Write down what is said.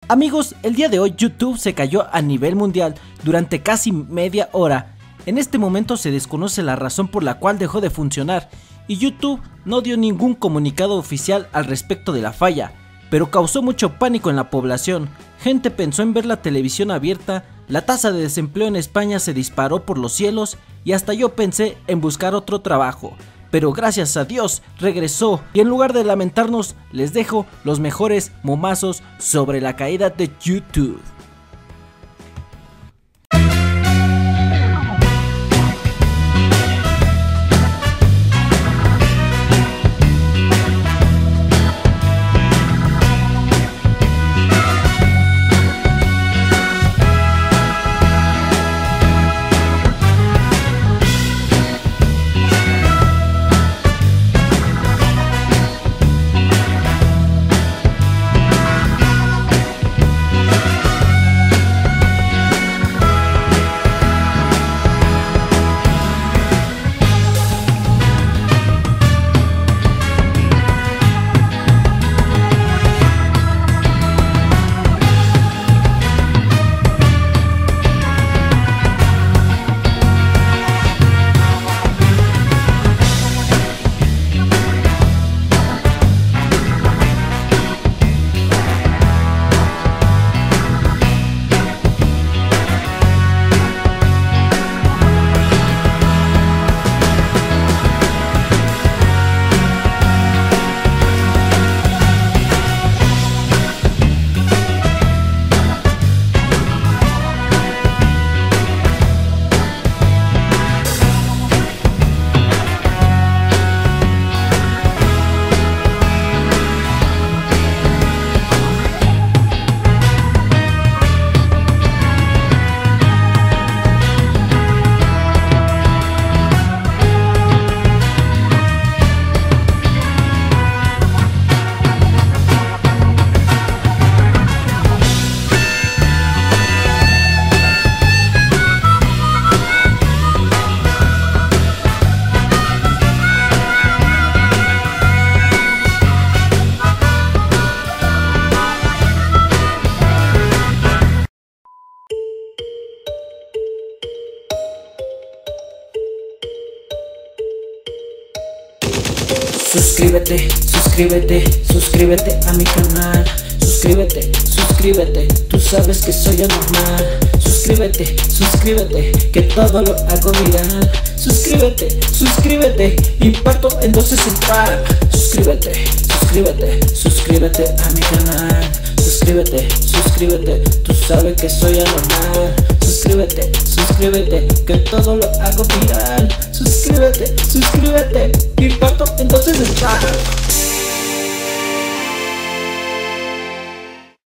Amigos, el día de hoy YouTube se cayó a nivel mundial durante casi media hora. En este momento se desconoce la razón por la cual dejó de funcionar y YouTube no dio ningún comunicado oficial al respecto de la falla, pero causó mucho pánico en la población. Gente pensó en ver la televisión abierta, la tasa de desempleo en España se disparó por los cielos y hasta yo pensé en buscar otro trabajo. Pero gracias a Dios regresó y en lugar de lamentarnos les dejo los mejores momazos sobre la caída de YouTube. Suscríbete a mi canal. Suscríbete, tú sabes que soy anormal. Suscríbete, que todo lo hago viral. Suscríbete, impacto entonces entrar. Suscríbete a mi canal. Suscríbete, tú sabes que soy anormal. Suscríbete, que todo lo hago viral. Suscríbete, impacto entonces entrar.